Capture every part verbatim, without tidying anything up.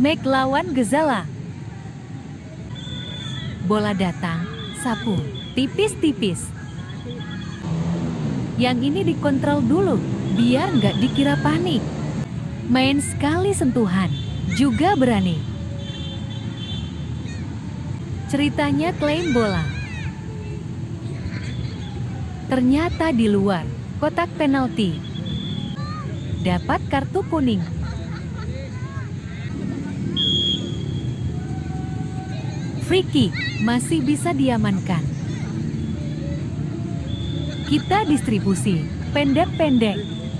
Make lawan Gazala. Bola datang, sapu, tipis-tipis. Yang ini dikontrol dulu, biar nggak dikira panik. Main sekali sentuhan, juga berani. Ceritanya klaim bola. Ternyata di luar kotak penalti. Dapat kartu kuning. Free kick masih bisa diamankan. Kita distribusi pendek-pendek.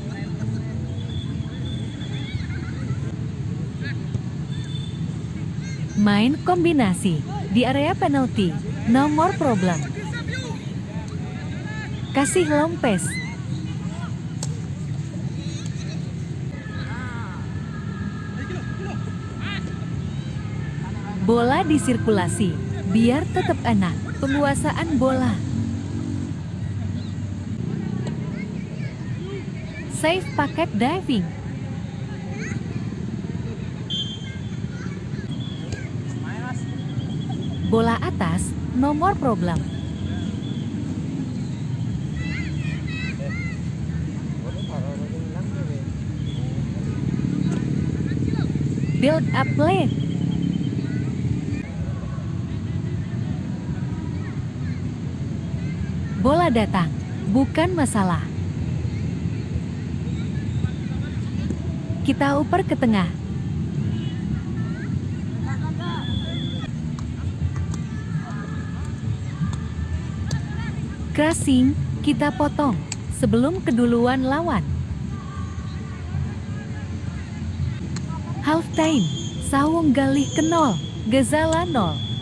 Main kombinasi di area penalti, no more problem. Kasih lompes. Bola disirkulasi, biar tetap enak penguasaan bola. Save paket diving. Bola atas, no more problem. Build up play. Bola datang, bukan masalah. Kita uper ke tengah. Crossing, kita potong sebelum keduluan lawan. Half time, Sawung Galih ke nol, Gazala nol.